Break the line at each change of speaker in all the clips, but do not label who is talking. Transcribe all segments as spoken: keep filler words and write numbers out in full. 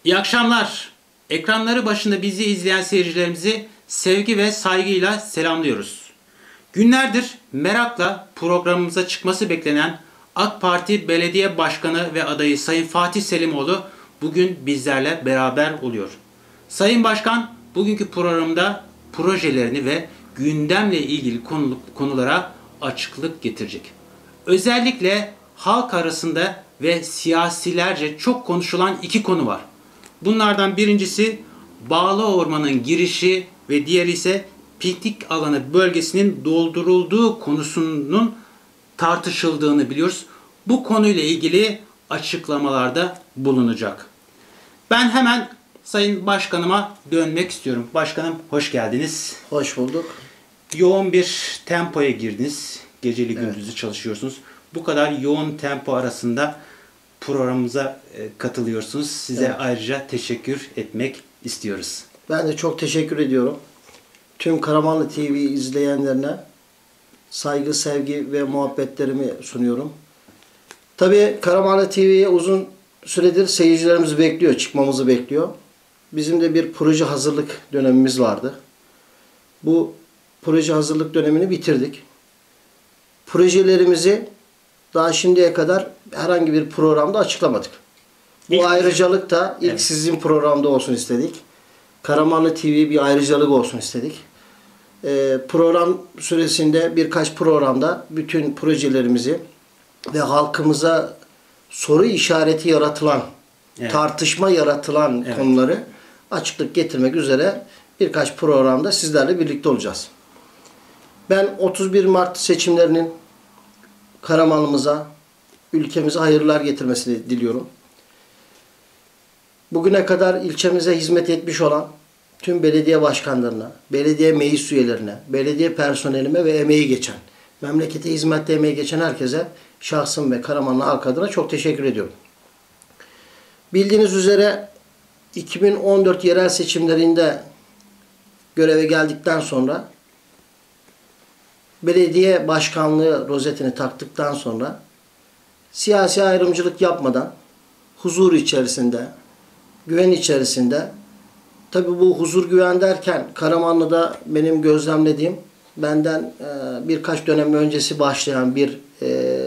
İyi akşamlar. Ekranları başında bizi izleyen seyircilerimizi sevgi ve saygıyla selamlıyoruz. Günlerdir merakla programımıza çıkması beklenen AK Parti Belediye Başkanı ve adayı Sayın Fatih Selimoğlu bugün bizlerle beraber oluyor. Sayın Başkan bugünkü programda projelerini ve gündemle ilgili konu, konulara açıklık getirecek. Özellikle halk arasında ve siyasilerce çok konuşulan iki konu var. Bunlardan birincisi Bağlı Orman'ın girişi ve diğeri ise piknik alanı bölgesinin doldurulduğu konusunun tartışıldığını biliyoruz. Bu konuyla ilgili açıklamalarda bulunacak. Ben hemen Sayın Başkanıma dönmek istiyorum. Başkanım hoş geldiniz.
Hoş bulduk.
Yoğun bir tempoya girdiniz. Geceli gündüzü
Evet.
çalışıyorsunuz. Bu kadar yoğun tempo arasında programımıza katılıyorsunuz. Size evet. ayrıca teşekkür etmek istiyoruz.
Ben de çok teşekkür ediyorum. Tüm Karamanlı T V izleyenlerine saygı, sevgi ve muhabbetlerimi sunuyorum. Tabii Karamanlı T V'ye uzun süredir seyircilerimiz bekliyor, çıkmamızı bekliyor. Bizim de bir proje hazırlık dönemimiz vardı. Bu proje hazırlık dönemini bitirdik. Projelerimizi daha şimdiye kadar herhangi bir programda açıklamadık. Bu ilk ayrıcalık da ilk evet. sizin programda olsun istedik. Karamanlı T V bir ayrıcalık olsun istedik. Ee, program süresinde birkaç programda bütün projelerimizi ve halkımıza soru işareti yaratılan, evet. tartışma yaratılan evet. konuları açıklık getirmek üzere birkaç programda sizlerle birlikte olacağız. Ben otuz bir Mart seçimlerinin Karamanlımıza, ülkemize hayırlar getirmesini diliyorum. Bugüne kadar ilçemize hizmet etmiş olan tüm belediye başkanlarına, belediye meclis üyelerine, belediye personelime ve emeği geçen, memlekete hizmette emeği geçen herkese şahsım ve Karamanlı halk adına çok teşekkür ediyorum. Bildiğiniz üzere iki bin on dört yerel seçimlerinde göreve geldikten sonra belediye başkanlığı rozetini taktıktan sonra siyasi ayrımcılık yapmadan huzur içerisinde, güven içerisinde, tabi bu huzur güven derken Karamanlı'da benim gözlemlediğim benden e, birkaç dönem öncesi başlayan bir e,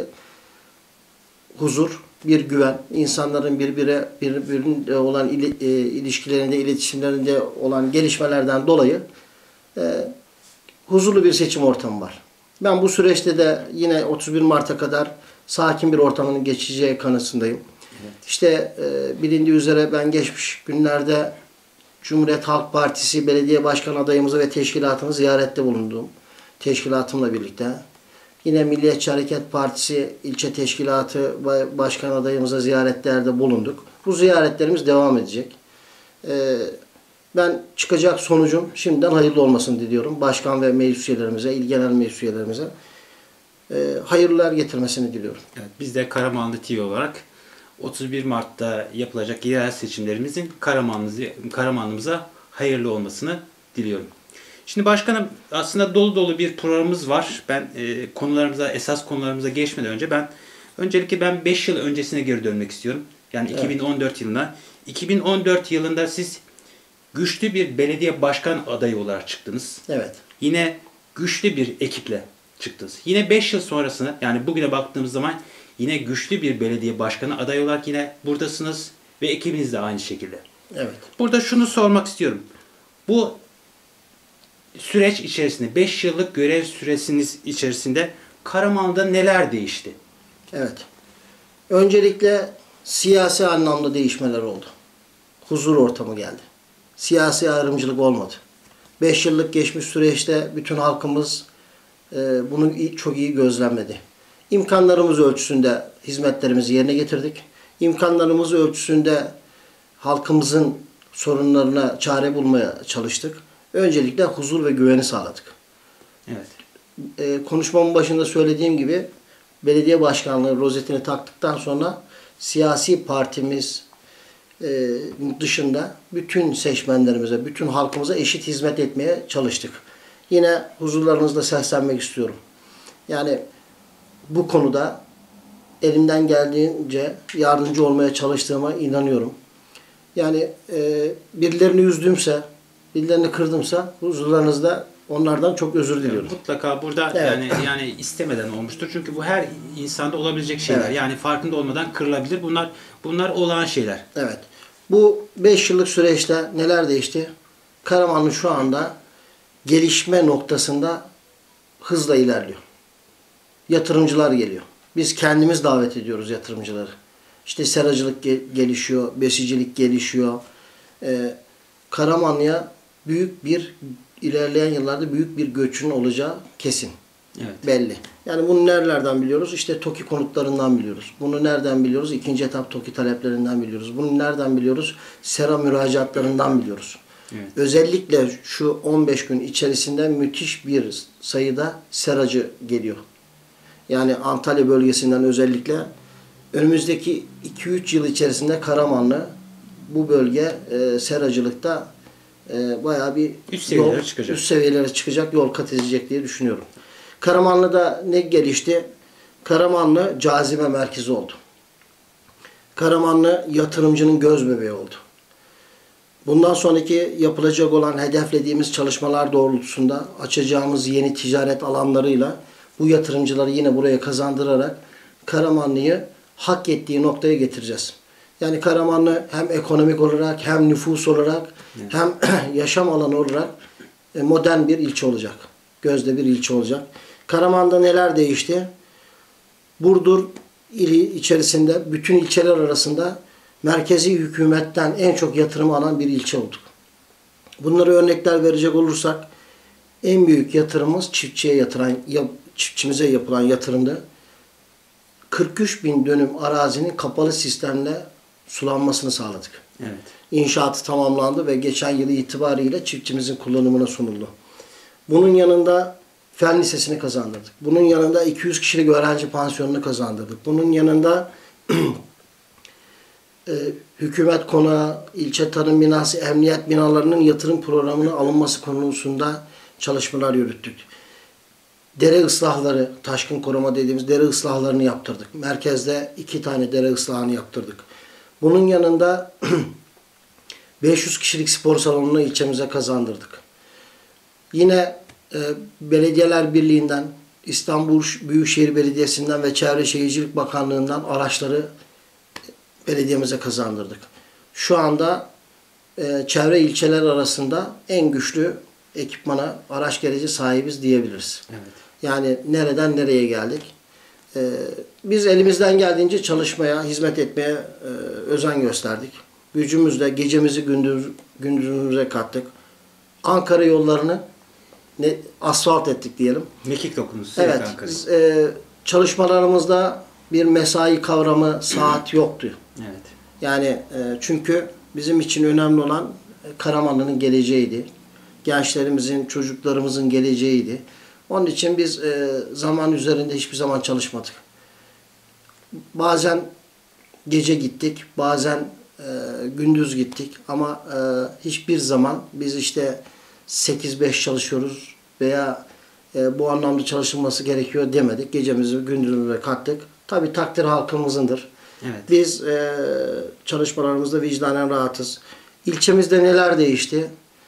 huzur, bir güven, insanların birbirine birbirine olan il, e, ilişkilerinde, iletişimlerinde olan gelişmelerden dolayı e, huzurlu bir seçim ortamı var. Ben bu süreçte de yine otuz bir Mart'a kadar sakin bir ortamın geçeceği kanısındayım. Evet. İşte e, bilindiği üzere ben geçmiş günlerde Cumhuriyet Halk Partisi belediye başkan adayımızı ve teşkilatını ziyarette bulundum. Teşkilatımla birlikte. Yine Milliyetçi Hareket Partisi ilçe teşkilatı ve başkan adayımıza ziyaretlerde bulunduk. Bu ziyaretlerimiz devam edecek. E, Ben çıkacak sonucun şimdiden hayırlı olmasını diliyorum. Başkan ve meclis üyelerimize, il genel meclis üyelerimize e, hayırlılar getirmesini diliyorum.
Evet, biz de Karamanlı T V olarak otuz bir Mart'ta yapılacak yerel seçimlerimizin Karamanlımıza hayırlı olmasını diliyorum. Şimdi başkanım aslında dolu dolu bir programımız var. Ben e, konularımıza, esas konularımıza geçmeden önce ben öncelikle ben beş yıl öncesine geri dönmek istiyorum. Yani evet. iki bin on dört yılına. iki bin on dört yılında siz güçlü bir belediye başkan adayı olarak çıktınız.
Evet.
Yine güçlü bir ekiple çıktınız. Yine beş yıl sonrasına yani bugüne baktığımız zaman yine güçlü bir belediye başkanı adayı olarak yine buradasınız ve ekibiniz de aynı şekilde.
Evet.
Burada şunu sormak istiyorum. Bu süreç içerisinde beş yıllık görev süresiniz içerisinde Karamanlı'da neler değişti?
Evet. Öncelikle siyasi anlamda değişmeler oldu. Huzur ortamı geldi. Siyasi ayrımcılık olmadı. Beş yıllık geçmiş süreçte bütün halkımız e, bunu çok iyi gözlemledi. İmkanlarımız ölçüsünde hizmetlerimizi yerine getirdik. İmkanlarımız ölçüsünde halkımızın sorunlarına çare bulmaya çalıştık. Öncelikle huzur ve güveni sağladık.
Evet.
E, konuşmamın başında söylediğim gibi belediye başkanlığı rozetini taktıktan sonra siyasi partimiz dışında bütün seçmenlerimize, bütün halkımıza eşit hizmet etmeye çalıştık. Yine huzurlarınızda seslenmek istiyorum. Yani bu konuda elimden geldiğince yardımcı olmaya çalıştığıma inanıyorum. Yani e, birilerini üzdümse, birilerini kırdımsa huzurlarınızda onlardan çok özür diliyorum.
Mutlaka burada
Evet.
yani yani istemeden olmuştur. Çünkü bu her insanda olabilecek şeyler.
Evet.
Yani farkında olmadan kırılabilir. Bunlar bunlar olağan şeyler.
Evet. Bu beş yıllık süreçte neler değişti? Karamanlı şu anda gelişme noktasında hızla ilerliyor. Yatırımcılar geliyor. Biz kendimiz davet ediyoruz yatırımcıları. İşte seracılık ge- gelişiyor, besicilik gelişiyor. Ee, Karamanlı'ya büyük bir, ilerleyen yıllarda büyük bir göçün olacağı kesin.
Evet.
Belli. Yani bunu nerelerden biliyoruz? İşte TOKİ konutlarından biliyoruz. Bunu nereden biliyoruz? İkinci etap TOKİ taleplerinden biliyoruz. Bunu nereden biliyoruz? Sera müracaatlarından biliyoruz.
Evet.
Özellikle şu on beş gün içerisinde müthiş bir sayıda seracı geliyor. Yani Antalya bölgesinden özellikle önümüzdeki iki üç yıl içerisinde Karamanlı bu bölge e, seracılıkta e, bayağı bir
Üst seviyelere
yol,
çıkacak.
üst seviyelere çıkacak, yol kat edecek diye düşünüyorum. Karamanlı'da ne gelişti? Karamanlı cazibe merkezi oldu. Karamanlı yatırımcının göz bebeği oldu. Bundan sonraki yapılacak olan hedeflediğimiz çalışmalar doğrultusunda açacağımız yeni ticaret alanlarıyla bu yatırımcıları yine buraya kazandırarak Karamanlı'yı hak ettiği noktaya getireceğiz. Yani Karamanlı hem ekonomik olarak hem nüfus olarak
Evet.
hem yaşam alanı olarak modern bir ilçe olacak. Gözde bir ilçe olacak. Karaman'da neler değişti? Burdur ili içerisinde bütün ilçeler arasında merkezi hükümetten en çok yatırım alan bir ilçe olduk. Bunları örnekler verecek olursak en büyük yatırımımız çiftçiye yatıran, çiftçimize yapılan yatırımdı. kırk üç bin dönüm arazinin kapalı sistemle sulanmasını sağladık.
Evet.
İnşaatı tamamlandı ve geçen yıl itibariyle çiftçimizin kullanımına sunuldu. Bunun yanında Fen Lisesi'ni kazandırdık. Bunun yanında iki yüz kişilik öğrenci pansiyonunu kazandırdık. Bunun yanında e, hükümet konağı, ilçe tarım binası, emniyet binalarının yatırım programına alınması konusunda çalışmalar yürüttük. Dere ıslahları, taşkın koruma dediğimiz dere ıslahlarını yaptırdık. Merkezde iki tane dere ıslahını yaptırdık. Bunun yanında beş yüz kişilik spor salonunu ilçemize kazandırdık. Yine e, Belediyeler Birliği'nden, İstanbul Büyükşehir Belediyesi'nden ve Çevre Şehircilik Bakanlığı'ndan araçları belediyemize kazandırdık. Şu anda e, çevre ilçeler arasında en güçlü ekipmana, araç gereci sahibiz diyebiliriz.
Evet.
Yani nereden nereye geldik? Ee, biz elimizden geldiğince çalışmaya, hizmet etmeye e, özen gösterdik. Gücümüzle gecemizi gündüz, gündüzümüze kattık. Ankara yollarını ne, asfalt ettik diyelim.
Mekik dokunusu.
Evet. Biz, e, çalışmalarımızda bir mesai kavramı, saat yoktu.
Evet.
Yani e, çünkü bizim için önemli olan e, Karamanlı'nın geleceğiydi. Gençlerimizin, çocuklarımızın geleceğiydi. Onun için biz e, zaman üzerinde hiçbir zaman çalışmadık. Bazen gece gittik, bazen e, gündüz gittik ama e, hiçbir zaman biz işte sekiz beş çalışıyoruz veya e, bu anlamda çalışılması gerekiyor demedik. Gecemizi gündüzümüze kattık. Tabii takdir halkımızındır.
Evet.
Biz e, çalışmalarımızda vicdanen rahatız. İlçemizde neler değişti?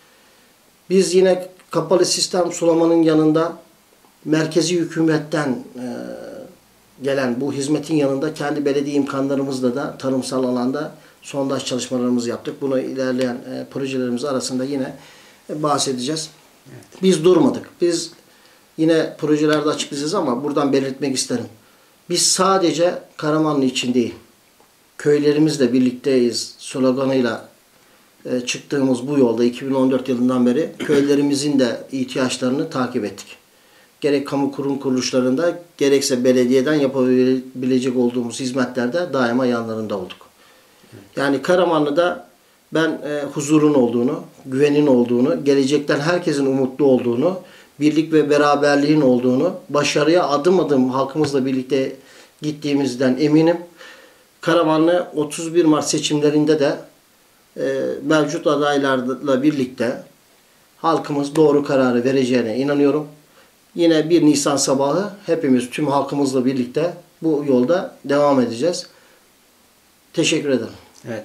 Biz yine kapalı sistem sulamanın yanında merkezi hükümetten e, gelen bu hizmetin yanında kendi belediye imkanlarımızla da tarımsal alanda sondaj çalışmalarımızı yaptık. Bunu ilerleyen e, projelerimiz arasında yine e, bahsedeceğiz.
Evet.
Biz durmadık. Biz yine projelerde açıklayacağız ama buradan belirtmek isterim. Biz sadece Karamanlı için değil, köylerimizle birlikteyiz sloganıyla e, çıktığımız bu yolda iki bin on dört yılından beri köylerimizin de ihtiyaçlarını takip ettik. Gerek kamu kurum kuruluşlarında gerekse belediyeden yapabilecek olduğumuz hizmetlerde daima yanlarında olduk. Yani Karamanlı'da ben e, huzurun olduğunu, güvenin olduğunu, gelecekten herkesin umutlu olduğunu, birlik ve beraberliğin olduğunu, başarıya adım adım halkımızla birlikte gittiğimizden eminim. Karamanlı otuz bir Mart seçimlerinde de e, mevcut adaylarla birlikte halkımız doğru kararı vereceğine inanıyorum. Yine bir Nisan sabahı hepimiz tüm halkımızla birlikte bu yolda devam edeceğiz. Teşekkür ederim.
Evet.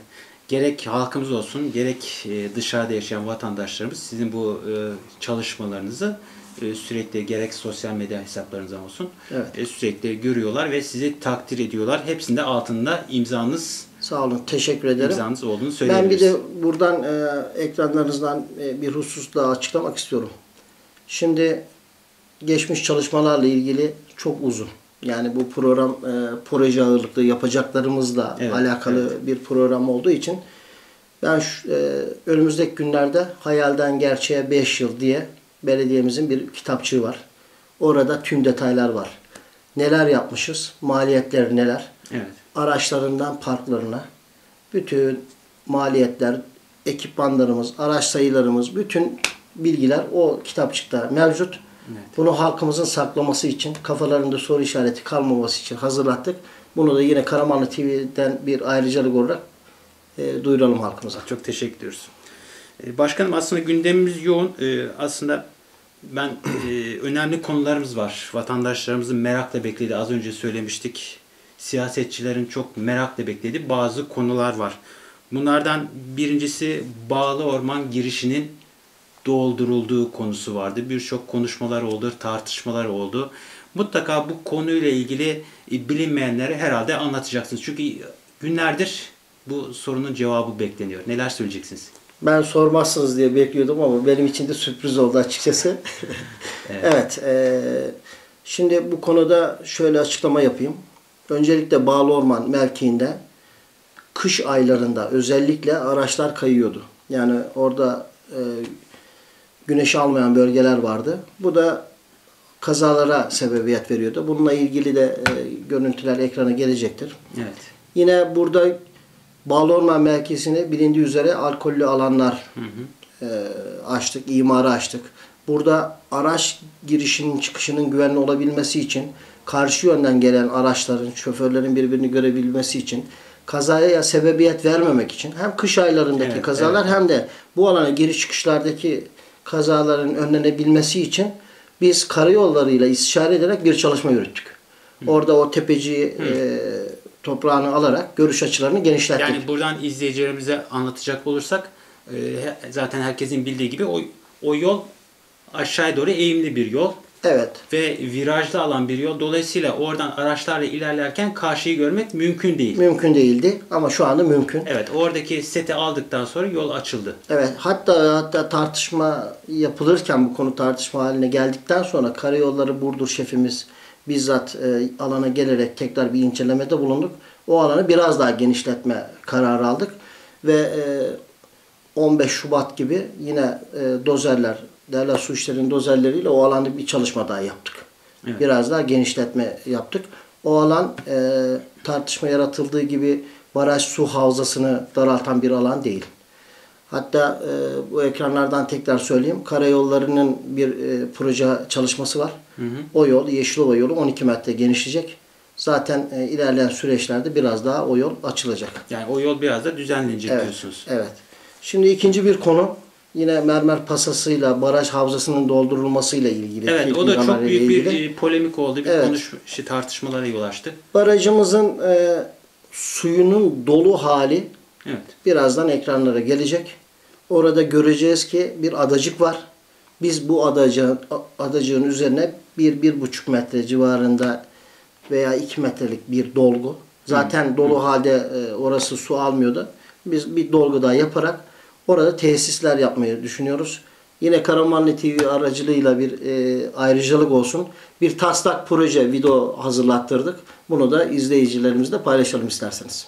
gerek halkımız olsun, gerek e, dışarıda yaşayan vatandaşlarımız sizin bu e, çalışmalarınızı e, sürekli gerek sosyal medya hesaplarınızdan olsun
Evet.
e, sürekli görüyorlar ve sizi takdir ediyorlar. Hepsinde altında imzanız
Sağ olun. Teşekkür ederim.
imzanız olduğunu
Ben
söyleyebiliriz.
bir de buradan e, ekranlarınızdan e, bir husus daha açıklamak istiyorum. Şimdi geçmiş çalışmalarla ilgili çok uzun. Yani bu program e, proje ağırlıklı yapacaklarımızla
Evet,
alakalı bir program olduğu için ben şu, e, önümüzdeki günlerde Hayalden Gerçeğe beş yıl diye belediyemizin bir kitapçığı var. Orada tüm detaylar var. Neler yapmışız, maliyetler neler,
Evet.
araçlarından parklarına, bütün maliyetler, ekipmanlarımız, araç sayılarımız, bütün bilgiler o kitapçıkta mevcut.
Evet.
Bunu halkımızın saklaması için, kafalarında soru işareti kalmaması için hazırlattık. Bunu da yine Karamanlı T V'den bir ayrıcalık olarak e, duyuralım halkımıza.
Çok teşekkür ediyoruz. E, Başkanım aslında gündemimiz yoğun. E, aslında ben e, önemli konularımız var. Vatandaşlarımızın merakla beklediği, az önce söylemiştik. Siyasetçilerin çok merakla beklediği bazı konular var. Bunlardan birincisi bağlı orman girişinin doldurulduğu konusu vardı. Birçok konuşmalar oldu, tartışmalar oldu. Mutlaka bu konuyla ilgili e, bilinmeyenleri herhalde anlatacaksınız. Çünkü günlerdir bu sorunun cevabı bekleniyor. Neler söyleyeceksiniz?
Ben sormazsınız diye bekliyordum ama benim için de sürpriz oldu açıkçası.
Evet.
Evet. E, şimdi bu konuda şöyle açıklama yapayım. Öncelikle Bağlı Orman mevkiinde kış aylarında özellikle araçlar kayıyordu. Yani orada e, güneş almayan bölgeler vardı. Bu da kazalara sebebiyet veriyordu. Bununla ilgili de e, görüntüler ekrana gelecektir.
Evet.
Yine burada Bağlı Orman Merkezi'ni bilindiği üzere alkollü alanlar
Hı hı.
e, açtık, imarı açtık. Burada araç girişinin çıkışının güvenli olabilmesi için karşı yönden gelen araçların, şoförlerin birbirini görebilmesi için kazaya sebebiyet vermemek için hem kış aylarındaki
Evet,
kazalar
evet.
hem de bu alana giriş çıkışlardaki kazaların önlenebilmesi için biz karayollarıyla istişare ederek bir çalışma yürüttük. Hı. Orada o tepeciyi e, toprağını alarak görüş açılarını genişlettik.
Yani buradan izleyicilerimize anlatacak olursak e, zaten herkesin bildiği gibi o, o yol aşağıya doğru eğimli bir yol.
Evet.
Ve virajlı alan bir yol. Dolayısıyla oradan araçlarla ilerlerken karşıyı görmek mümkün değil.
Mümkün değildi ama şu anda mümkün.
Evet, oradaki seti aldıktan sonra yol açıldı.
Evet, hatta hatta tartışma yapılırken bu konu tartışma haline geldikten sonra Karayolları Burdur şefimiz bizzat e, alana gelerek tekrar bir incelemede bulunduk. O alanı biraz daha genişletme kararı aldık ve e, on beş Şubat gibi yine e, dozerler, Devlet Su İşleri'nin dozerleriyle o alanda bir çalışma daha yaptık.
Evet.
Biraz daha genişletme yaptık. O alan e, tartışma yaratıldığı gibi baraj su havzasını daraltan bir alan değil. Hatta e, bu ekranlardan tekrar söyleyeyim. Karayolları'nın bir e, proje çalışması var.
Hı hı.
O yol, Yeşilova yolu on iki metre genişleyecek. Zaten e, ilerleyen süreçlerde biraz daha o yol açılacak.
Yani o yol biraz da düzenlenecek
Evet,
diyorsunuz.
evet. Şimdi ikinci bir konu yine mermer pasasıyla baraj havzasının doldurulmasıyla ilgili.
Evet, o da çok
Filtrelerle
büyük bir
ilgili.
e, polemik oldu. Bir
Evet.
konuş şey, tartışmalara yol açtı.
Barajımızın e, suyunun dolu hali
Evet.
birazdan ekranlara gelecek. Orada göreceğiz ki bir adacık var. Biz bu adacığın, adacığın üzerine bir, bir buçuk metre civarında veya iki metrelik bir dolgu. Zaten dolu halde e, orası su almıyordu. Biz bir dolgu daha yaparak orada tesisler yapmayı düşünüyoruz. Yine Karamanlı T V aracılığıyla bir e, ayrıcalık olsun. Bir taslak proje video hazırlattırdık. Bunu da izleyicilerimizle paylaşalım isterseniz.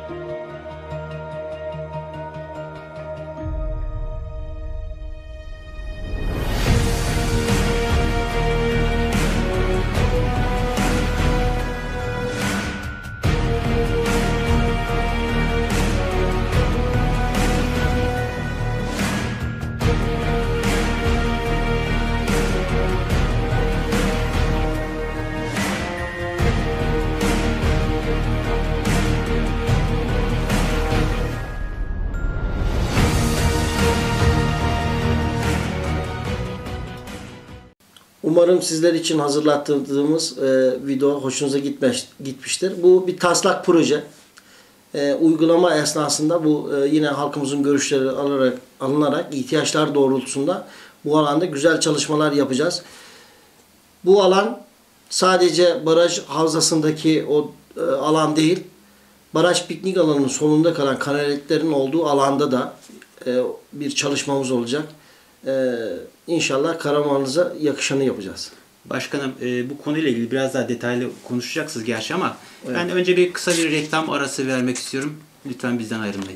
Umarım sizler için hazırlattığımız e, video hoşunuza gitmiş, gitmiştir. Bu bir taslak proje. E, uygulama esnasında bu e, yine halkımızın görüşleri alarak, alınarak ihtiyaçlar doğrultusunda bu alanda güzel çalışmalar yapacağız. Bu alan sadece baraj havzasındaki o e, alan değil, baraj piknik alanının sonunda kalan kanaletlerin olduğu alanda da e, bir çalışmamız olacak. Ee, inşallah Karamanlı'za yakışanı yapacağız.
Başkanım e, bu konuyla ilgili biraz daha detaylı konuşacaksınız gerçi ama
evet.
Ben önce bir kısa bir reklam arası vermek istiyorum. Lütfen bizden ayrılmayın.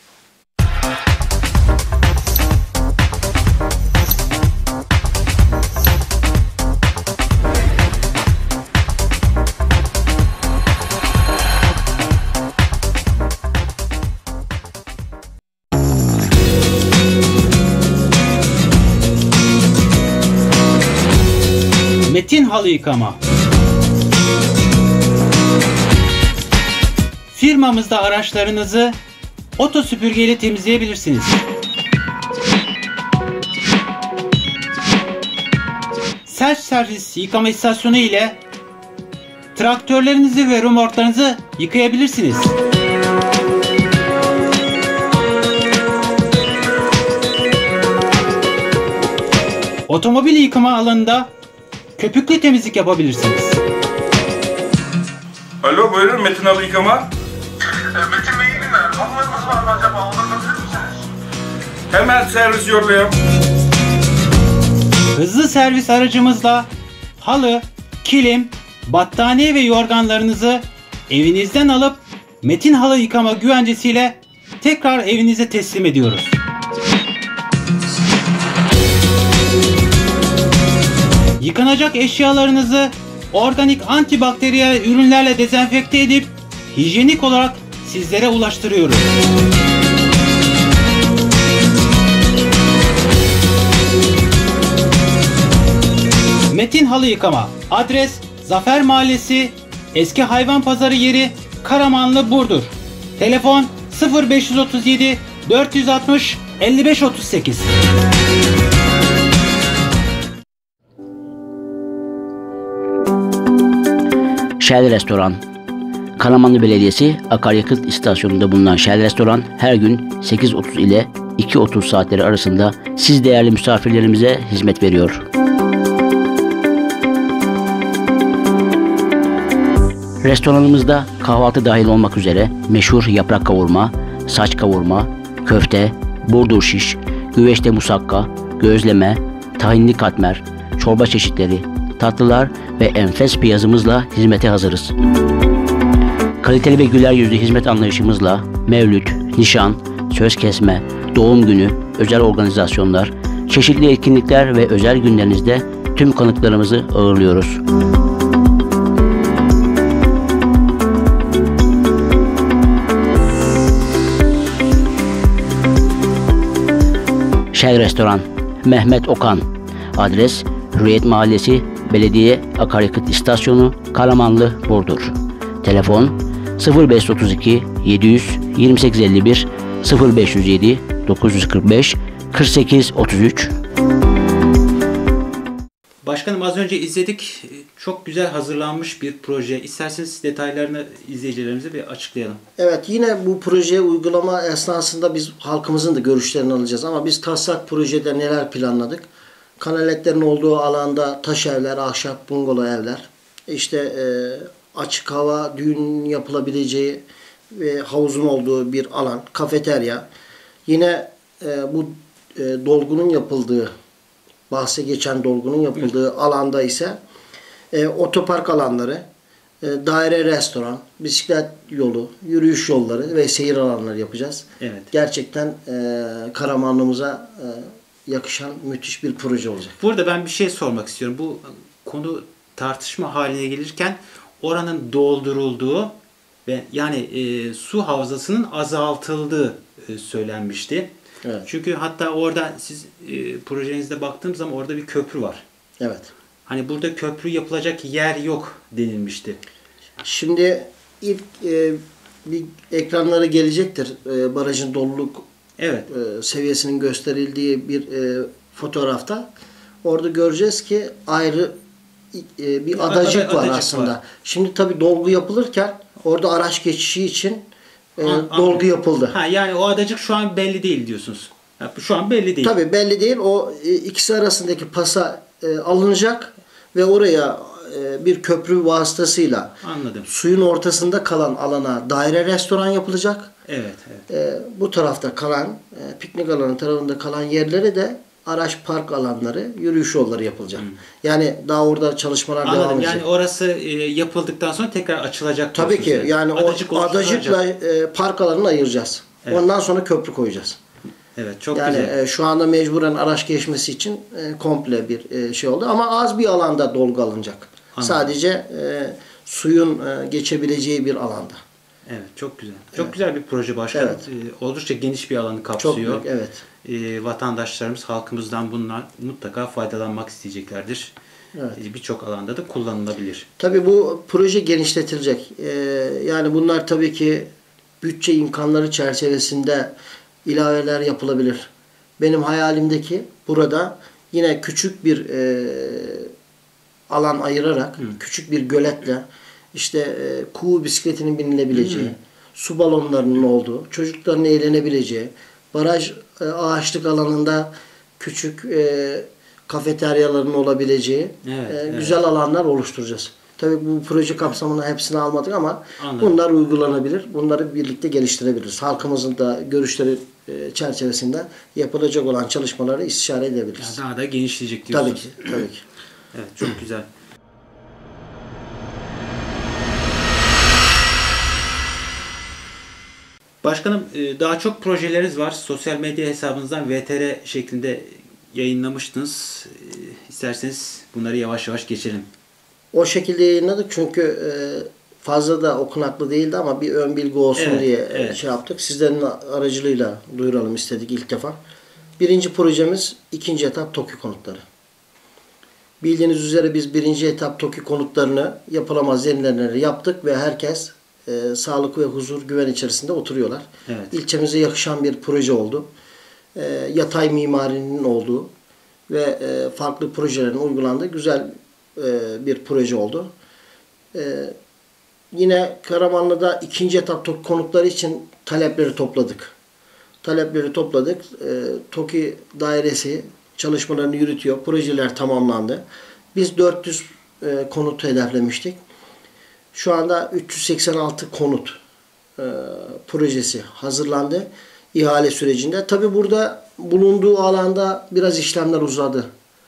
Metin halı yıkama. Firmamızda araçlarınızı oto süpürgeyle temizleyebilirsiniz. Self servis yıkama istasyonu ile traktörlerinizi ve römorklarınızı yıkayabilirsiniz. Otomobil yıkama alanında köpüklü temizlik yapabilirsiniz.
Alo, buyurun Metin halı yıkama.
E, Metin Bey iyi günler. Halılarınız var mı acaba? Alabilir misiniz?
Hemen servis yollayayım.
Hızlı servis aracımızla halı, kilim, battaniye ve yorganlarınızı evinizden alıp Metin halı yıkama güvencesiyle tekrar evinize teslim ediyoruz. Yıkanacak eşyalarınızı organik antibakteriyel ürünlerle dezenfekte edip hijyenik olarak sizlere ulaştırıyoruz. Metin halı yıkama. Adres Zafer Mahallesi, Eski Hayvan Pazarı yeri, Karamanlı, Burdur. Telefon sıfır beş otuz yedi dört altmış elli beş otuz sekiz.
Shell Restoran. Karamanlı Belediyesi akaryakıt istasyonunda bulunan Shell Restoran her gün sekiz otuz ile iki otuz saatleri arasında siz değerli misafirlerimize hizmet veriyor. Restoranımızda kahvaltı dahil olmak üzere meşhur yaprak kavurma, saç kavurma, köfte, burdur şiş, güveçte musakka, gözleme, tahinli katmer, çorba çeşitleri, tatlılar ve enfes piyazımızla hizmete hazırız. Kaliteli ve güler yüzlü hizmet anlayışımızla mevlüt, nişan, söz kesme, doğum günü, özel organizasyonlar, çeşitli etkinlikler ve özel günlerinizde tüm konuklarımızı ağırlıyoruz. Shell Restoran, Mehmet Okan. Adres Hürriyet Mahallesi, Belediye Akaryakıt İstasyonu, Karamanlı, Burdur. Telefon sıfır beş otuz iki yedi yüz yirmi sekiz elli bir, sıfır beş yüz yedi dokuz yüz kırk beş kırk sekiz otuz üç.
Başkanım az önce izledik. Çok güzel hazırlanmış bir proje. İsterseniz detaylarını izleyicilerimize bir açıklayalım.
Evet, yine bu proje uygulama esnasında biz halkımızın da görüşlerini alacağız. Ama biz taslak projede neler planladık? Kanaletlerin olduğu alanda taş evler, ahşap bungalov evler. İşte e, açık hava düğün yapılabileceği ve havuzun olduğu bir alan, kafeterya. Yine e, bu e, dolgunun yapıldığı, bahse geçen dolgunun yapıldığı alanda ise e, otopark alanları, e, daire restoran, bisiklet yolu, yürüyüş yolları ve seyir alanları yapacağız.
Evet.
Gerçekten e, Karamanlı'mıza e, yakışan müthiş bir proje olacak.
Burada ben bir şey sormak istiyorum. Bu konu tartışma haline gelirken oranın doldurulduğu ve yani e, su havzasının azaltıldığı e, söylenmişti.
Evet.
Çünkü hatta orada siz e, projenizde baktığım zaman orada bir köprü var.
Evet.
Hani burada köprü yapılacak yer yok denilmişti.
Şimdi ilk e, bir ekranları gelecektir. E, barajın doluluk
Evet.
e, seviyesinin gösterildiği bir e, fotoğrafta. Orada göreceğiz ki ayrı e, bir
Ada-
adacık var
adacık
aslında.
var.
Şimdi tabii dolgu yapılırken orada araç geçişi için e,
An- an-
dolgu yapıldı.
Ha, yani o adacık şu an belli değil diyorsunuz. Ha, şu an belli değil.
Tabii belli değil. O e, ikisi arasındaki pasa e, alınacak ve oraya e, bir köprü vasıtasıyla
Anladım.
suyun ortasında kalan alana daire restoran yapılacak.
Evet, evet.
E, bu tarafta kalan e, piknik alanı tarafında kalan yerlere de araç park alanları, yürüyüş yolları yapılacak. Yani daha orada çalışmalar devam
Anladım.
edecek.
Yani orası e, yapıldıktan sonra tekrar açılacak.
Tabii ki.
diyorsunuz
Yani
Adacık
o adacıkla
oluşturulacak.
e, park alanını ayıracağız.
Evet.
Ondan sonra köprü koyacağız.
Evet, çok
Yani
güzel.
e, şu anda mecburen araç geçmesi için e, komple bir e, şey oldu. Ama az bir alanda dolgu alınacak.
Anladım.
Sadece e, suyun e, geçebileceği bir alanda.
Evet, çok güzel. Çok güzel bir proje başkanım.
Evet.
E, oldukça geniş bir alanı
Çok
kapsıyor.
büyük, evet.
E, vatandaşlarımız, halkımızdan bunlar mutlaka faydalanmak isteyeceklerdir.
Evet.
E, birçok alanda da kullanılabilir.
Tabii bu proje genişletilecek. E, yani bunlar tabii ki bütçe imkanları çerçevesinde ilaveler yapılabilir. Benim hayalimdeki burada yine küçük bir e, alan ayırarak, küçük bir göletle işte e, kuğu bisikletinin binilebileceği, su balonlarının olduğu, çocukların eğlenebileceği, baraj e, ağaçlık alanında küçük e, kafeteryaların olabileceği
Evet,
e,
evet.
güzel alanlar oluşturacağız. Tabii bu proje kapsamında hepsini almadık ama
Anladım.
bunlar uygulanabilir. Bunları birlikte geliştirebiliriz. Halkımızın da görüşleri e, çerçevesinde yapılacak olan çalışmaları istişare edebiliriz.
Yani daha da genişleyecek diyorsunuz.
Tabii ki, tabii ki.
Evet, çok güzel. Başkanım, e, daha çok projeleriniz var. Sosyal medya hesabınızdan V T R şeklinde yayınlamıştınız. E, İsterseniz bunları yavaş yavaş geçelim.
O şekilde yayınladık çünkü e, fazla da okunaklı değildi ama bir ön bilgi olsun
Evet,
diye e,
evet.
şey yaptık. Sizlerin aracılığıyla duyuralım istedik ilk defa. Birinci projemiz ikinci etap TOKİ konutları. Bildiğiniz üzere biz birinci etap TOKİ konutlarını yapılamaz yenilerini yaptık ve herkes e, sağlık ve huzur, güven içerisinde oturuyorlar.
Evet.
İlçemize yakışan bir proje oldu. E, yatay mimarinin olduğu ve e, farklı projelerin uygulandığı güzel e, bir proje oldu. E, yine Karamanlı'da ikinci etap TOKİ konutları için talepleri topladık. Talepleri topladık. E, TOKİ dairesi çalışmalarını yürütüyor. Projeler tamamlandı. Biz dört yüz e, konut hedeflemiştik. Şu anda üç yüz seksen altı konut e, projesi hazırlandı ihale sürecinde. Tabi burada bulunduğu alanda biraz işlemler uzadı.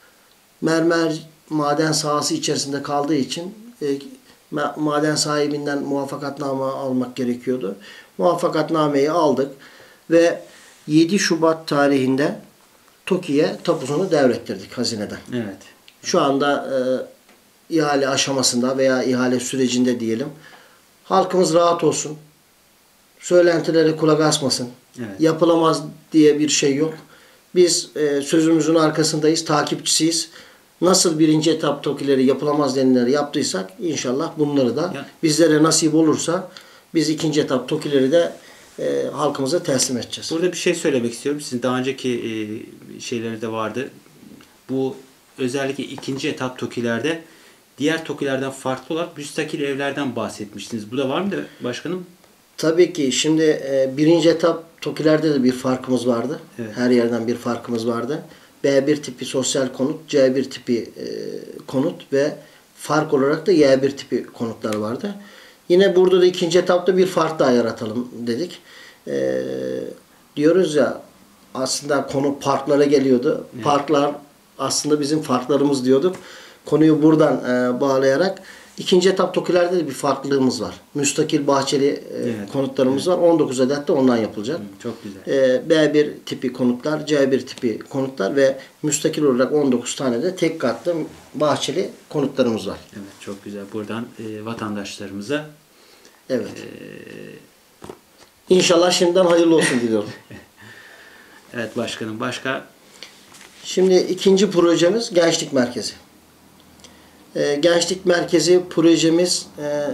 Mermer maden sahası içerisinde kaldığı için e, maden sahibinden muvaffakatname almak gerekiyordu. Muvaffakatnameyi aldık ve yedi Şubat tarihinde TOKİ'ye tapusunu devrettirdik hazineden.
Evet.
Şu anda e, ihale aşamasında veya ihale sürecinde diyelim. Halkımız rahat olsun. Söylentilere kulak asmasın.
Evet.
Yapılamaz diye bir şey yok. Biz e, sözümüzün arkasındayız, takipçisiyiz. Nasıl birinci etap TOKİ'leri yapılamaz denilenleri yaptıysak inşallah bunları da
Ya.
bizlere nasip olursa biz ikinci etap TOKİ'leri de e, halkımıza teslim edeceğiz.
Burada bir şey söylemek istiyorum. Sizin daha önceki e, şeyleri de vardı. Bu özellikle ikinci etap TOKİ'lerde diğer TOKİ'lerden farklı olarak müstakil evlerden bahsetmiştiniz. Bu da var mı başkanım?
Tabii ki şimdi e, birinci etap TOKİ'lerde de bir farkımız vardı.
Evet.
Her yerden bir farkımız vardı. B bir tipi sosyal konut, C bir tipi e, konut ve fark olarak da Y bir tipi konutlar vardı. Yine burada da ikinci etapta bir fark daha yaratalım dedik. E, diyoruz ya aslında konu parklara geliyordu. Evet. Parklar aslında bizim farklarımız diyorduk. Konuyu buradan e, bağlayarak İkinci etap TOKİ'lerde de bir farklılığımız var. Müstakil bahçeli e,
Evet.
konutlarımız var. on dokuz adet de ondan yapılacak.
Hı, çok güzel.
E, B bir tipi konutlar, C bir tipi konutlar ve müstakil olarak on dokuz tane de tek katlı bahçeli konutlarımız var.
Evet, çok güzel. Buradan e, vatandaşlarımıza
Evet.
e,
İnşallah şimdiden hayırlı olsun diliyorum.
evet başkanım, başka?
Şimdi ikinci projemiz Gençlik Merkezi. Ee, Gençlik Merkezi projemiz e,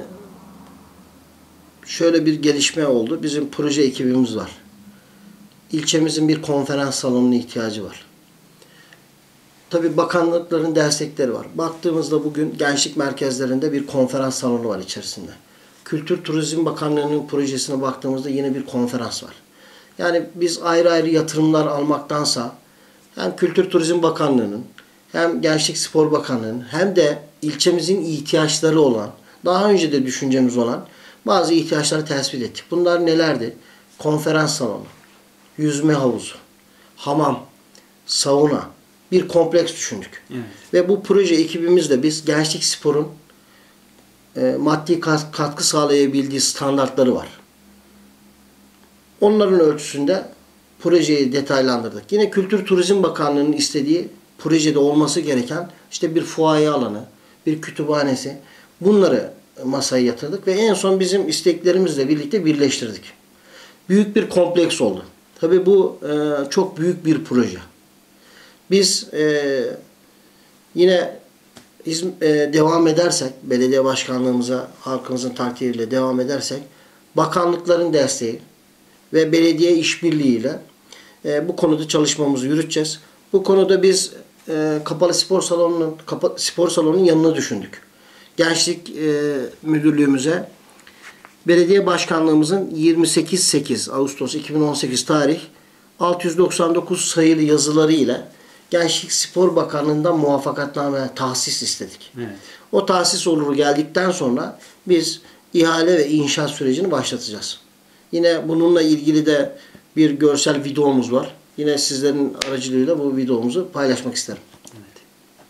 şöyle bir gelişme oldu. Bizim proje ekibimiz var. İlçemizin bir konferans salonuna ihtiyacı var. Tabii bakanlıkların destekleri var. Baktığımızda bugün gençlik merkezlerinde bir konferans salonu var içerisinde. Kültür Turizm Bakanlığı'nın projesine baktığımızda yine bir konferans var. Yani biz ayrı ayrı yatırımlar almaktansa hem Kültür Turizm Bakanlığı'nın hem Gençlik Spor Bakanlığı'nın hem de ilçemizin ihtiyaçları olan, daha önce de düşüncemiz olan bazı ihtiyaçları tespit ettik. Bunlar nelerdi? Konferans salonu, yüzme havuzu, hamam, sauna, bir kompleks düşündük.
Evet.
Ve bu proje ekibimizle biz Gençlik Spor'un e, maddi katkı sağlayabildiği standartları var. Onların ölçüsünde projeyi detaylandırdık. Yine Kültür Turizm Bakanlığı'nın istediği projede olması gereken işte bir fuaye alanı, bir kütüphanesi, bunları masaya yatırdık ve en son bizim isteklerimizle birlikte birleştirdik. Büyük bir kompleks oldu. Tabii bu e, çok büyük bir proje. Biz e, yine e, devam edersek, belediye başkanlığımıza halkımızın takdiriyle devam edersek, bakanlıkların desteği ve belediye işbirliğiyle e, bu konuda çalışmamızı yürüteceğiz. Bu konuda biz e, kapalı spor salonunun kapa, spor salonunun yanına düşündük. Gençlik e, müdürlüğümüze belediye başkanlığımızın yirmi sekiz sekiz Ağustos iki bin on sekiz tarih altı yüz doksan dokuz sayılı yazıları ile Gençlik Spor Bakanlığı'ndan muvaffakatname tahsis istedik.
Evet.
O tahsis oluru geldikten sonra biz ihale ve inşaat sürecini başlatacağız. Yine bununla ilgili de bir görsel videomuz var. Yine sizlerin aracılığıyla bu videomuzu paylaşmak isterim.
Evet.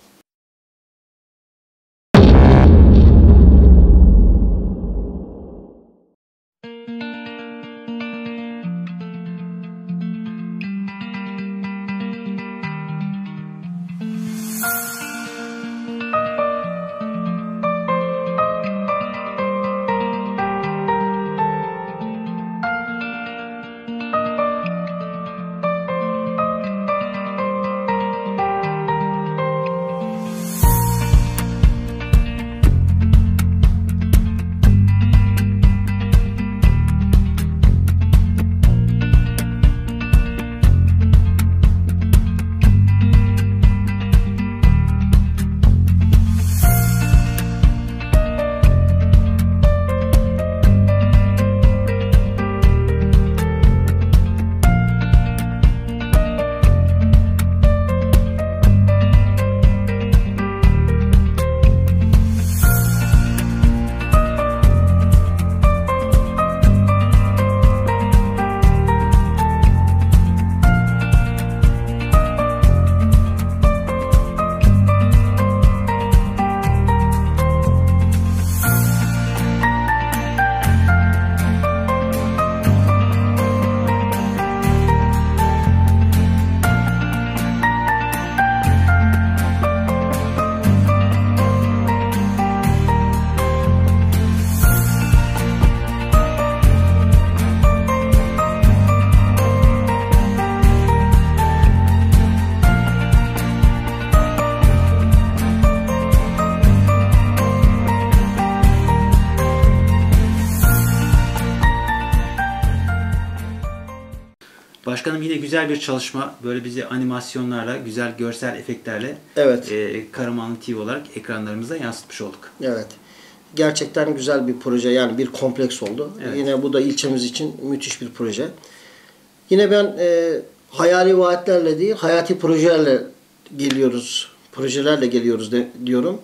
Başkanım yine güzel bir çalışma. Böyle bizi animasyonlarla, güzel görsel efektlerle
Evet.
e, Karamanlı T V olarak ekranlarımıza yansıtmış olduk.
Evet. Gerçekten güzel bir proje. Yani bir kompleks oldu.
Evet.
Yine bu da ilçemiz için müthiş bir proje. Yine ben e, hayali vaatlerle değil, hayati projelerle geliyoruz. Projelerle geliyoruz de, diyorum.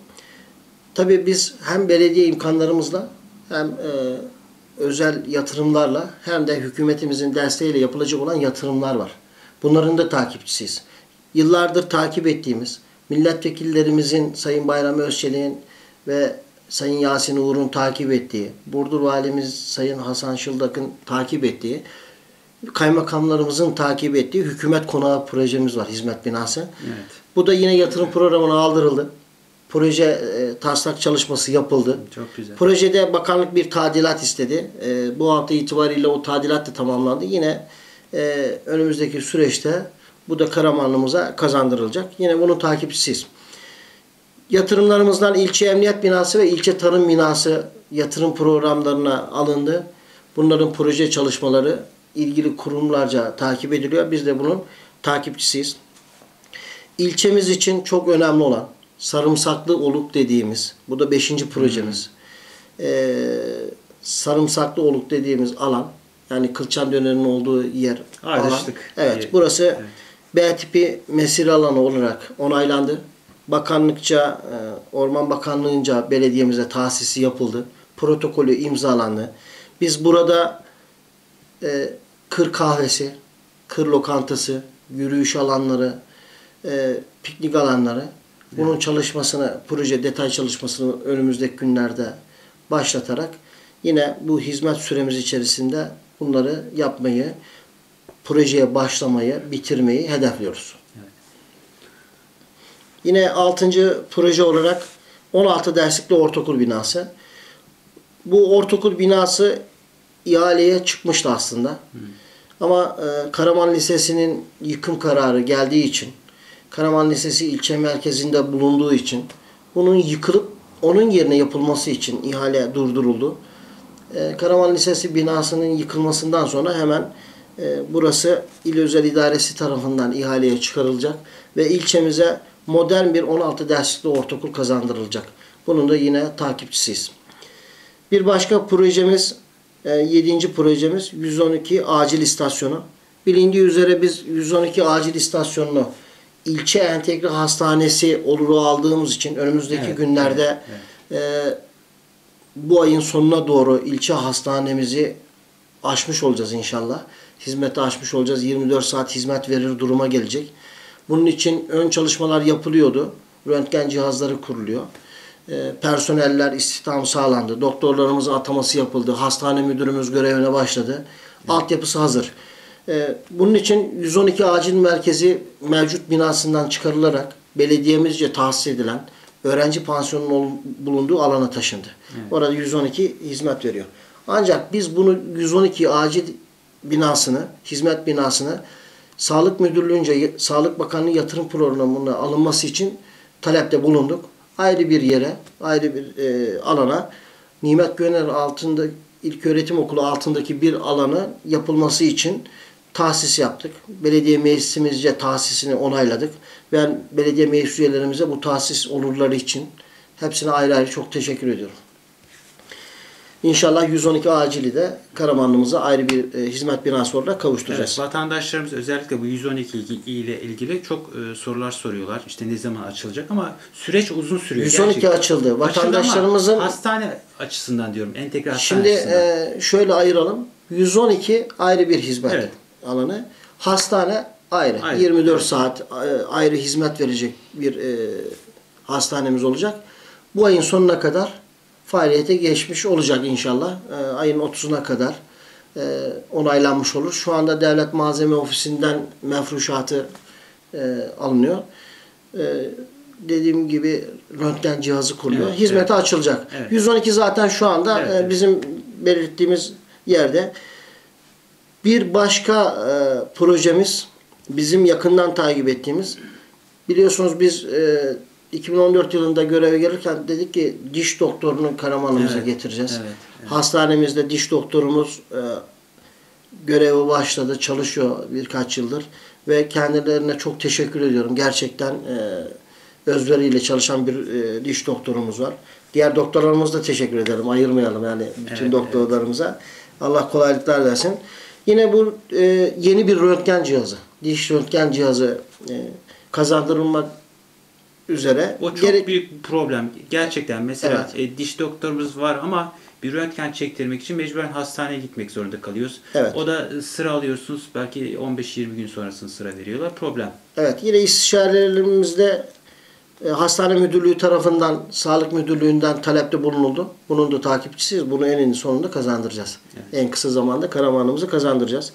Tabii biz hem belediye imkanlarımızla hem e, özel yatırımlarla hem de hükümetimizin desteğiyle yapılacak olan yatırımlar var. Bunların da takipçisiyiz. Yıllardır takip ettiğimiz milletvekillerimizin, Sayın Bayram Özçelik'in ve Sayın Yasin Uğur'un takip ettiği, Burdur Valimiz Sayın Hasan Şıldak'ın takip ettiği, kaymakamlarımızın takip ettiği hükümet konağı projemiz var, hizmet binası.
Evet.
Bu da yine yatırım programına aldırıldı. Proje e, taslak çalışması yapıldı.
Çok güzel.
Projede bakanlık bir tadilat istedi. E, bu hafta itibariyle o tadilat da tamamlandı. Yine e, önümüzdeki süreçte bu da Karamanlı'mıza kazandırılacak. Yine bunun takipçisiyiz. Yatırımlarımızdan ilçe emniyet binası ve ilçe tarım binası yatırım programlarına alındı. Bunların proje çalışmaları ilgili kurumlarca takip ediliyor. Biz de bunun takipçisiyiz. İlçemiz için çok önemli olan Sarımsaklı Oluk dediğimiz, bu da beşinci projemiz. Hmm. Ee, Sarımsaklı Oluk dediğimiz alan, yani Kılçan Döneri'nin olduğu yer.
Ayrıştık.
Alan. Evet, burası evet. B tipi mesire alanı olarak onaylandı. Bakanlıkça, Orman Bakanlığı'nca belediyemize tahsisi yapıldı. Protokolü imzalandı. Biz burada e, kır kahvesi, kır lokantası, yürüyüş alanları, e, piknik alanları, bunun çalışmasını, proje detay çalışmasını önümüzdeki günlerde başlatarak yine bu hizmet süremiz içerisinde bunları yapmayı, projeye başlamayı, bitirmeyi hedefliyoruz. Evet. Yine altıncı proje olarak on altı derslikli ortaokul binası. Bu ortaokul binası ihaleye çıkmıştı aslında. Hmm. Ama e, Karaman Lisesi'nin yıkım kararı geldiği için, Karaman Lisesi ilçe merkezinde bulunduğu için bunun yıkılıp onun yerine yapılması için ihale durduruldu. Ee, Karaman Lisesi binasının yıkılmasından sonra hemen e, burası İl Özel İdaresi tarafından ihaleye çıkarılacak ve ilçemize modern bir on altı derslikli ortaokul kazandırılacak. Bunun da yine takipçisiyiz. Bir başka projemiz, e, yedinci projemiz yüz on iki acil istasyonu. Bilindiği üzere biz yüz on iki acil istasyonunu ilçe entegre hastanesi oluru aldığımız için önümüzdeki evet, günlerde evet, evet. E, bu ayın sonuna doğru ilçe hastanemizi açmış olacağız inşallah. Hizmete açmış olacağız. yirmi dört saat hizmet verir duruma gelecek. Bunun için ön çalışmalar yapılıyordu. Röntgen cihazları kuruluyor. E, personeller istihdam sağlandı. Doktorlarımızın ataması yapıldı. Hastane müdürümüz görevine başladı. Evet. Altyapısı hazır. Bunun için yüz on iki acil merkezi mevcut binasından çıkarılarak belediyemizce tahsis edilen öğrenci pansiyonunun bulunduğu alana taşındı. Evet. Orada yüz on iki hizmet veriyor. Ancak biz bunu yüz on iki acil binasını, hizmet binasını Sağlık Müdürlüğü'nce Sağlık Bakanlığı yatırım programına alınması için talepte bulunduk. Ayrı bir yere, ayrı bir e, alana Nimet Göner altında İlköğretim Okulu altındaki bir alanı yapılması için tahsis yaptık. Belediye meclisimizce tahsisini onayladık. Ben belediye meclis üyelerimize bu tahsis olurları için hepsine ayrı ayrı çok teşekkür ediyorum. İnşallah yüz on iki acili de Karamanlı'mıza ayrı bir e, hizmet binası olarak kavuşturacağız.
Evet, vatandaşlarımız özellikle bu yüz on iki ile ilgili çok e, sorular soruyorlar. İşte ne zaman açılacak ama süreç uzun sürüyor.
yüz on iki gerçekten açıldı. Vatandaşlarımızın
hastane açısından diyorum. Entegre hastane
şimdi
açısından.
E, şöyle ayıralım. yüz on iki ayrı bir hizmet evet. alanı. Hastane ayrı. ayrı. yirmi dört evet. saat ayrı hizmet verecek bir e, hastanemiz olacak. Bu ayın sonuna kadar faaliyete geçmiş olacak inşallah. E, ayın otuzuna kadar e, onaylanmış olur. Şu anda Devlet Malzeme Ofisi'nden mefruşatı e, alınıyor. E, dediğim gibi röntgen cihazı kuruluyor. Evet, Hizmete evet. açılacak. Evet. yüz on iki zaten şu anda evet, evet. bizim belirttiğimiz yerde. Bir başka e, projemiz bizim yakından takip ettiğimiz, biliyorsunuz biz e, iki bin on dört yılında göreve gelirken dedik ki diş doktorunu Karamanlı'mıza evet, getireceğiz. Evet, evet. Hastanemizde diş doktorumuz e, göreve başladı, çalışıyor birkaç yıldır ve kendilerine çok teşekkür ediyorum. Gerçekten e, özveriyle çalışan bir e, diş doktorumuz var. Diğer doktorlarımıza da teşekkür ederim. Ayırmayalım yani bütün evet, doktorlarımıza. Evet. Allah kolaylıklar versin. Yine bu e, yeni bir röntgen cihazı, diş röntgen cihazı e, kazandırılmak üzere.
O çok Gerek... büyük problem. Gerçekten mesela evet. e, diş doktorumuz var ama bir röntgen çektirmek için mecburen hastaneye gitmek zorunda kalıyoruz. Evet. O da sıra alıyorsunuz. Belki on beş yirmi gün sonrasında sıra veriyorlar. Problem.
Evet. Yine istişarelerimizde E, hastane müdürlüğü tarafından, sağlık müdürlüğünden talepte bulunuldu. Bunun da takipçisiyiz. Bunu eninin sonunda kazandıracağız. Evet. En kısa zamanda Karaman'ımızı kazandıracağız.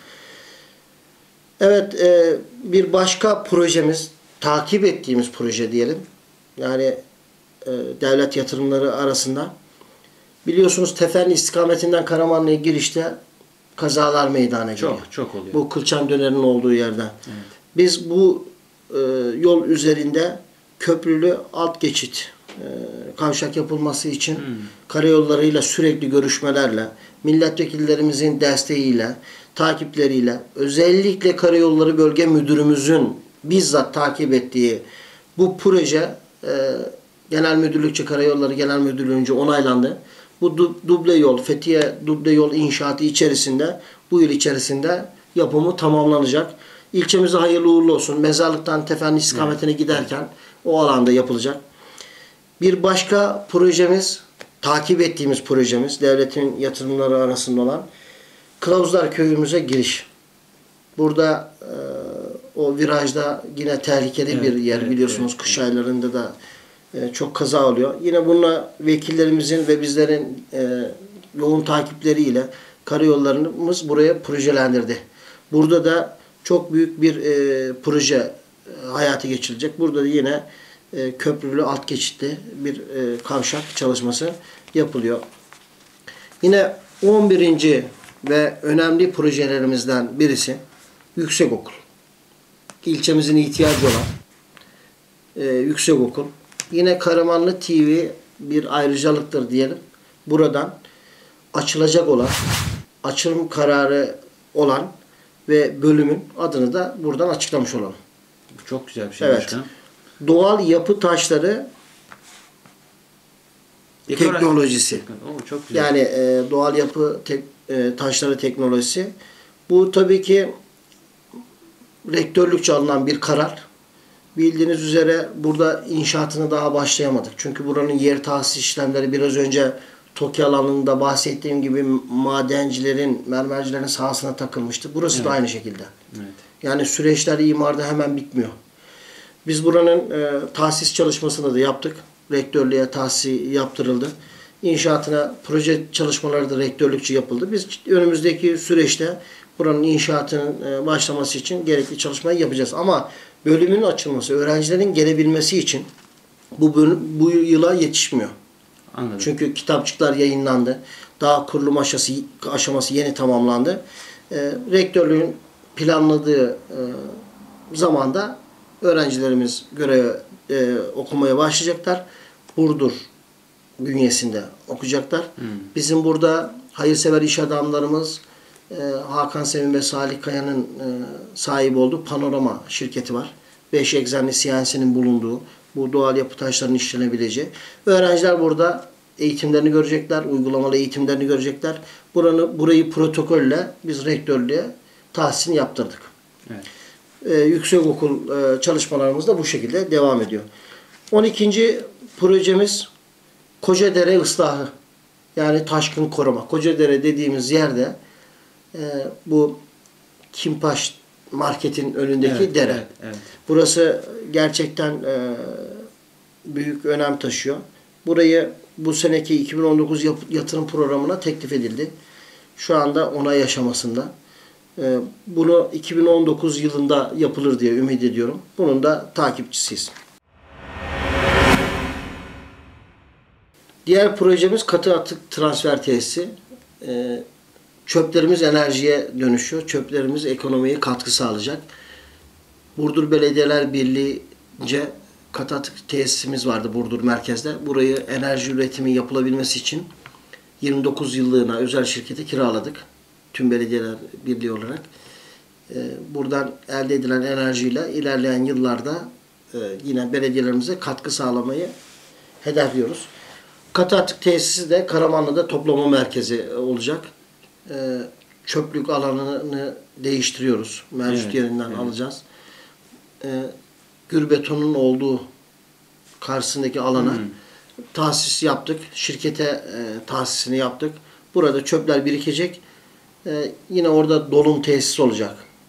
Evet, e, bir başka projemiz, takip ettiğimiz proje diyelim. Yani e, devlet yatırımları arasında. Biliyorsunuz Teferni istikametinden Karamanlı'ya girişte kazalar meydana geliyor.
Çok, çok oluyor.
Bu Kılçan Döneri'nin olduğu yerden.
Evet.
Biz bu e, yol üzerinde köprülü alt geçit e, kavşak yapılması için hmm. karayollarıyla sürekli görüşmelerle, milletvekillerimizin desteğiyle, takipleriyle, özellikle Karayolları Bölge Müdürümüzün bizzat takip ettiği bu proje e, Genel Müdürlükçe Karayolları Genel Müdürlüğü'nce onaylandı. Bu duble yol, Fethiye duble yol inşaatı içerisinde bu yıl içerisinde yapımı tamamlanacak. İlçemize hayırlı uğurlu olsun. Mezarlıktan Teferni istikametine giderken o alanda yapılacak. Bir başka projemiz, takip ettiğimiz projemiz, devletin yatırımları arasında olan Kılavuzlar Köyümüze giriş. Burada e, o virajda yine tehlikeli evet, bir yer evet, biliyorsunuz. Evet, kış evet. aylarında da e, çok kaza oluyor. Yine bununla vekillerimizin ve bizlerin e, yoğun takipleriyle karayollarımız buraya projelendirdi. Burada da çok büyük bir e, proje e, hayata geçirilecek. Burada da yine e, köprülü alt geçitli bir e, kavşak çalışması yapılıyor. Yine on birinci ve önemli projelerimizden birisi Yüksekokul. İlçemizin ihtiyacı olan e, Yüksekokul. Yine Karamanlı T V bir ayrıcalıktır diyelim. Buradan açılacak olan, açılım kararı olan ve bölümün adını da buradan açıklamış olalım.
Çok güzel bir şey
evet.
başkanım.
Doğal yapı taşları
Dekora...
teknolojisi.
Oo, çok güzel.
Yani e, doğal yapı tek, e, taşları teknolojisi. Bu tabii ki rektörlükçe alınan bir karar. Bildiğiniz üzere burada inşaatını daha başlayamadık. Çünkü buranın yer tahsis işlemleri biraz önce Tokyo alanında bahsettiğim gibi madencilerin, mermercilerin sahasına takılmıştı. Burası evet. da aynı şekilde. Evet. Yani süreçler imarda hemen bitmiyor. Biz buranın e, tahsis çalışmasını da yaptık. Rektörlüğe tahsisi yaptırıldı. İnşaatına proje çalışmaları da rektörlükçe yapıldı. Biz önümüzdeki süreçte buranın inşaatının e, başlaması için gerekli çalışmayı yapacağız. Ama bölümün açılması, öğrencilerin gelebilmesi için bu bölüm, bu yıla yetişmiyor.
Anladım.
Çünkü kitapçıklar yayınlandı. Daha kurulum aşaması, aşaması yeni tamamlandı. E, rektörlüğün planladığı e, zamanda öğrencilerimiz görev e, okumaya başlayacaklar. Burdur bünyesinde okuyacaklar. Hmm. Bizim burada hayırsever iş adamlarımız e, Hakan Sevim ve Salih Kaya'nın e, sahibi olduğu Panorama şirketi var. Beş egzenli C N C'nin bulunduğu, bu doğal yapı taşlarının işlenebileceği. Öğrenciler burada eğitimlerini görecekler, uygulamalı eğitimlerini görecekler. Buranı, burayı protokolle biz rektörlüğe tahsisini yaptırdık. Evet. Ee, yüksekokul e, çalışmalarımız da bu şekilde devam ediyor. on ikinci projemiz Kocadere ıslahı. Yani taşkın koruma. Kocadere dediğimiz yerde e, bu Kimpaş marketin önündeki evet, dere. Evet, evet. Burası gerçekten e, büyük önem taşıyor. Burayı bu seneki iki bin on dokuz yatırım programına teklif edildi. Şu anda onay aşamasında. E, bunu iki bin on dokuz yılında yapılır diye ümit ediyorum. Bunun da takipçisiyiz. Diğer projemiz katı atık transfer tesisi. E, çöplerimiz enerjiye dönüşüyor. Çöplerimiz ekonomiye katkı sağlayacak. Burdur Belediyeler Birliği'nce katı atık tesisimiz vardı Burdur merkezde. Burayı enerji üretimi yapılabilmesi için yirmi dokuz yıllığına özel şirkete kiraladık. Tüm Belediyeler Birliği olarak. Buradan elde edilen enerjiyle ilerleyen yıllarda yine belediyelerimize katkı sağlamayı hedefliyoruz. Katı atık tesisi de Karamanlı'da toplama merkezi olacak. Çöplük alanını değiştiriyoruz. Mevcut evet, yerinden evet. alacağız. Gürbetonun olduğu karşısındaki alana hmm. tahsis yaptık. Şirkete e, tahsisini yaptık. Burada çöpler birikecek. E, yine orada dolum tesisi olacak.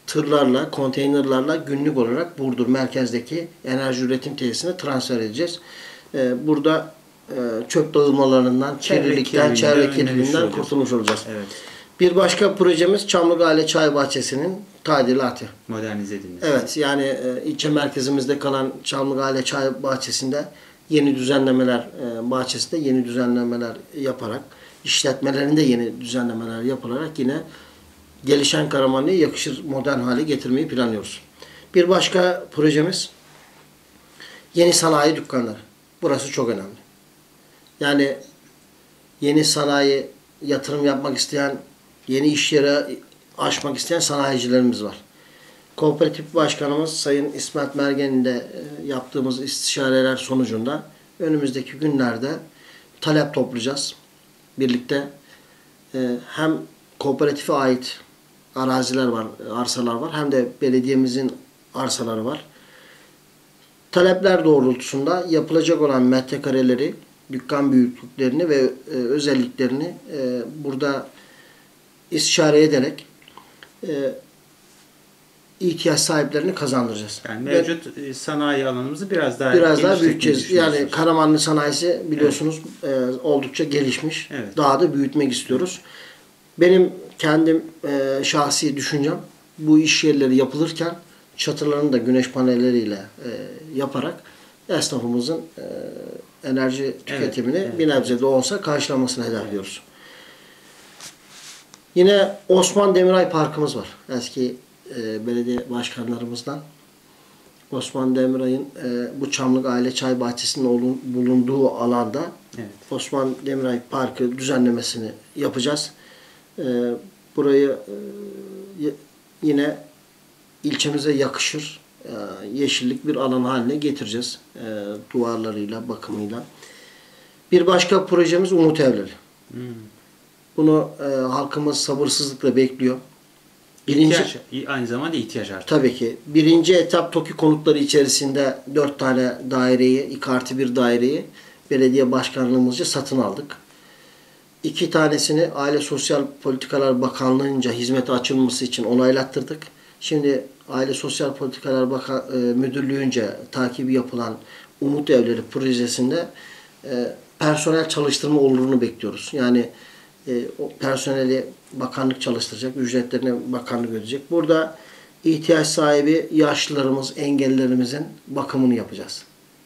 tırlarla, konteynerlarla günlük olarak Burdur merkezdeki enerji üretim tesisine transfer edeceğiz. E, burada e, çöp dağılmalarından, kirlilikten, çevre kirliliğinden kurtulmuş olacağız.
Evet.
Bir başka projemiz Çamlıgale Çay Bahçesi'nin tadilatı.
Modernize edilmesi.
Evet, yani e, ilçe merkezimizde kalan Çamlıgale Çay Bahçesi'nde yeni düzenlemeler, e, bahçesinde yeni düzenlemeler yaparak, işletmelerinde yeni düzenlemeler yapılarak yine gelişen Karamanlı'ya yakışır modern hale getirmeyi planlıyoruz. Bir başka projemiz yeni sanayi dükkanları. Burası çok önemli. Yani yeni sanayi, yatırım yapmak isteyen, yeni iş yeri açmak isteyen sanayicilerimiz var. Kooperatif Başkanımız Sayın İsmet Mergen'in de yaptığımız istişareler sonucunda önümüzdeki günlerde talep toplayacağız. Birlikte hem kooperatife ait araziler var, arsalar var, hem de belediyemizin arsaları var. Talepler doğrultusunda yapılacak olan metrekareleri, dükkan büyüklüklerini ve özelliklerini burada istişare ederek ihtiyaç sahiplerini kazandıracağız.
Yani mevcut Ve sanayi alanımızı biraz daha
biraz daha büyüteceğiz. Yani Karamanlı sanayisi biliyorsunuz evet. e, oldukça gelişmiş. Evet. Daha da büyütmek istiyoruz. Benim kendim e, şahsi düşüncem, bu iş yerleri yapılırken çatılarını da güneş panelleriyle e, yaparak esnafımızın e, enerji tüketimini evet, evet. bir nebze de olsa karşılamasını hedefliyoruz. Yine Osman Demiray Parkımız var. Eski e, belediye başkanlarımızdan. Osman Demiray'ın e, bu Çamlık Aile Çay Bahçesi'nin olun, bulunduğu alanda evet. Osman Demiray Parkı düzenlemesini yapacağız. E, burayı e, yine ilçemize yakışır e, yeşillik bir alan haline getireceğiz. E, duvarlarıyla, bakımıyla. Bir başka projemiz Umut Evleri. Hmm. Bunu e, halkımız sabırsızlıkla bekliyor.
Birinci, ihtiyaç, aynı zamanda ihtiyaç artık.
Tabii ki. Birinci etap TOKİ konutları içerisinde dört tane daireyi, iki artı bir daireyi belediye başkanlığımızca satın aldık. İki tanesini Aile Sosyal Politikalar Bakanlığı'nca hizmete açılması için onaylattırdık. Şimdi Aile Sosyal Politikalar Bakan, e, Müdürlüğü'nce takibi yapılan Umut Evleri projesinde e, personel çalıştırma olurunu bekliyoruz. Yani e, o personeli bakanlık çalıştıracak, ücretlerini bakanlık ödeyecek. Burada ihtiyaç sahibi yaşlılarımız, engellilerimizin bakımını yapacağız.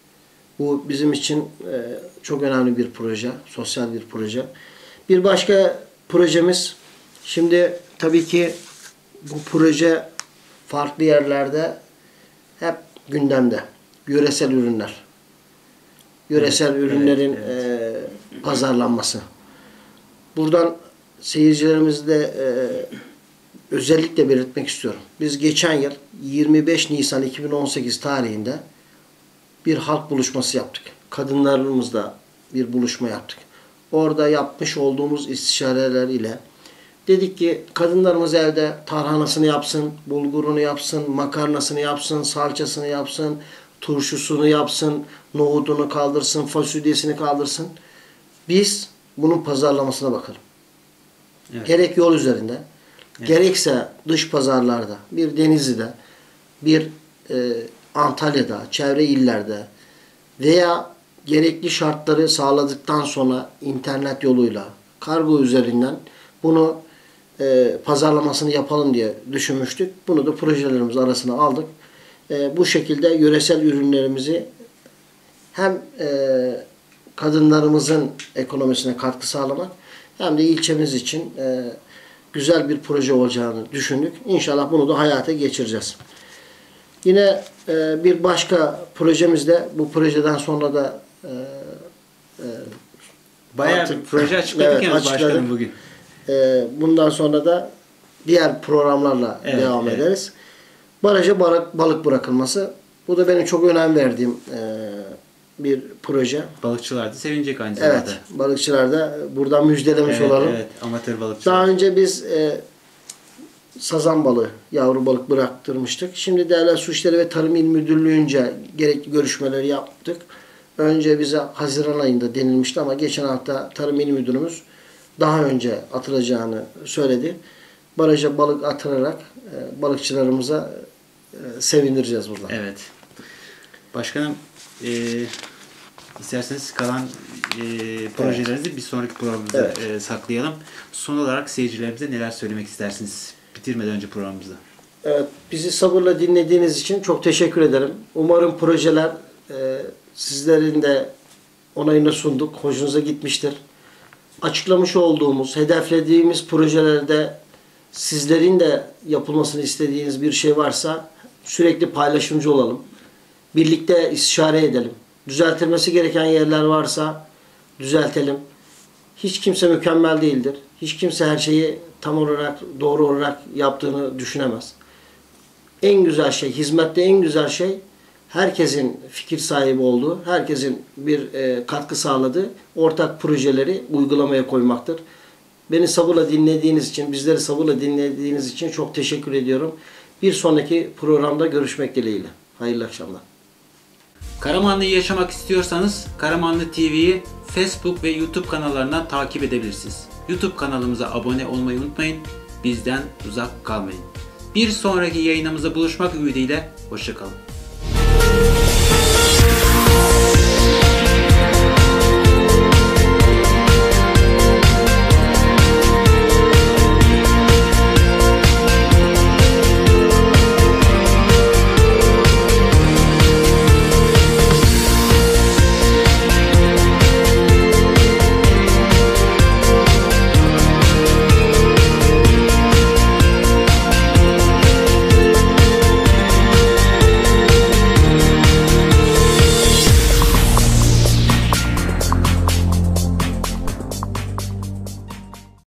Bu bizim için e, çok önemli bir proje, sosyal bir proje. Bir başka projemiz, şimdi tabii ki bu proje farklı yerlerde hep gündemde. Yöresel ürünler. Yöresel evet, ürünlerin evet, evet. E, pazarlanması. Buradan seyircilerimizde e, özellikle belirtmek istiyorum. Biz geçen yıl yirmi beş Nisan iki bin on sekiz tarihinde bir halk buluşması yaptık. Kadınlarımızla bir buluşma yaptık. Orada yapmış olduğumuz istişareler ile dedik ki kadınlarımız evde tarhanasını yapsın, bulgurunu yapsın, makarnasını yapsın, salçasını yapsın, turşusunu yapsın, nohudunu kaldırsın, fasulyesini kaldırsın. Biz bunun pazarlamasına bakalım. Evet. Gerek yol üzerinde, evet. gerekse dış pazarlarda, bir Denizli'de, bir e, Antalya'da, çevre illerde veya gerekli şartları sağladıktan sonra internet yoluyla, kargo üzerinden bunu e, pazarlamasını yapalım diye düşünmüştük. Bunu da projelerimiz arasına aldık. E, bu şekilde yöresel ürünlerimizi hem e, kadınlarımızın ekonomisine katkı sağlamak hem de ilçemiz için e, güzel bir proje olacağını düşündük. İnşallah bunu da hayata geçireceğiz. Yine e, bir başka projemizde, bu projeden sonra da e, e,
bayağı artık, bir proje açıkladık evet, yani başkanım bugün.
E, bundan sonra da diğer programlarla evet, devam evet. ederiz. Baraja balık, balık bırakılması. Bu da benim çok önem verdiğim e, bir proje.
Balıkçılar da sevinecek aynı zamanda.
Evet. Balıkçılar da buradan müjdelemiş
evet,
olalım.
Evet. Amatör balıkçılar.
Daha önce biz e, sazan balığı, yavru balık bıraktırmıştık. Şimdi Devlet Su İşleri ve Tarım İl Müdürlüğü'nce gerekli görüşmeleri yaptık. Önce bize Haziran ayında denilmişti ama geçen hafta Tarım İl Müdürümüz daha önce atılacağını söyledi. baraja balık atırarak e, balıkçılarımıza e, sevindireceğiz burada.
Evet. Başkanım e, isterseniz kalan e, projelerinizi evet. bir sonraki programımıza evet. e, saklayalım. Son olarak seyircilerimize neler söylemek istersiniz bitirmeden önce programımızda?
Evet, bizi sabırla dinlediğiniz için çok teşekkür ederim. Umarım projeler e, sizlerin de onayına sunduk, hoşunuza gitmiştir. Açıklamış olduğumuz, hedeflediğimiz projelerde sizlerin de yapılmasını istediğiniz bir şey varsa sürekli paylaşımcı olalım. Birlikte istişare edelim. Düzeltilmesi gereken yerler varsa düzeltelim. Hiç kimse mükemmel değildir. Hiç kimse her şeyi tam olarak, doğru olarak yaptığını düşünemez. En güzel şey, hizmette en güzel şey herkesin fikir sahibi olduğu, herkesin bir e, katkı sağladığı ortak projeleri uygulamaya koymaktır. Beni sabırla dinlediğiniz için, bizleri sabırla dinlediğiniz için çok teşekkür ediyorum. Bir sonraki programda görüşmek dileğiyle. Hayırlı akşamlar.
Karamanlı'yı yaşamak istiyorsanız Karamanlı T V'yi Facebook ve YouTube kanallarından takip edebilirsiniz. YouTube kanalımıza abone olmayı unutmayın. Bizden uzak kalmayın. Bir sonraki yayınımızda buluşmak ümidiyle hoşça kalın.